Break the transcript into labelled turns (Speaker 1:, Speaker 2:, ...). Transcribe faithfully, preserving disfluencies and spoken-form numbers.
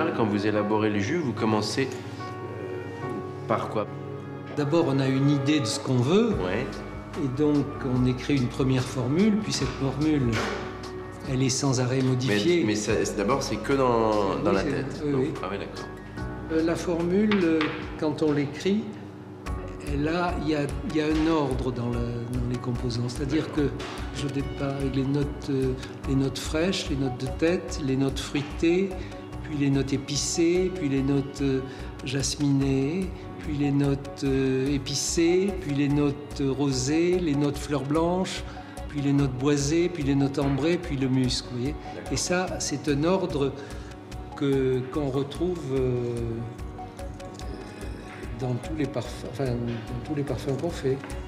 Speaker 1: général, quand vous élaborez le jus, vous commencez par quoi?
Speaker 2: D'abord, on a une idée de ce qu'on veut.
Speaker 1: Ouais.
Speaker 2: Et donc, on écrit une première formule, puis cette formule, elle est sans arrêt modifiée.
Speaker 1: Mais, mais d'abord, c'est que dans, dans
Speaker 2: oui,
Speaker 1: la tête.
Speaker 2: Oui,
Speaker 1: donc,
Speaker 2: oui.
Speaker 1: Ah oui, d'accord.
Speaker 2: Euh, la formule, euh, quand on l'écrit, il y a, y a un ordre dans, le, dans les composants. C'est-à-dire que je départ avec les notes, euh, les notes fraîches, les notes de tête, les notes fruitées, puis les notes épicées, puis les notes euh, jasminées, puis les notes euh, épicées, puis les notes rosées, les notes fleurs blanches, puis les notes boisées, puis les notes ambrées, puis le musc. Vous voyez. Et ça, c'est un ordre que, qu'on retrouve euh, dans tous les parfums, enfin, dans tous les parfums qu'on fait.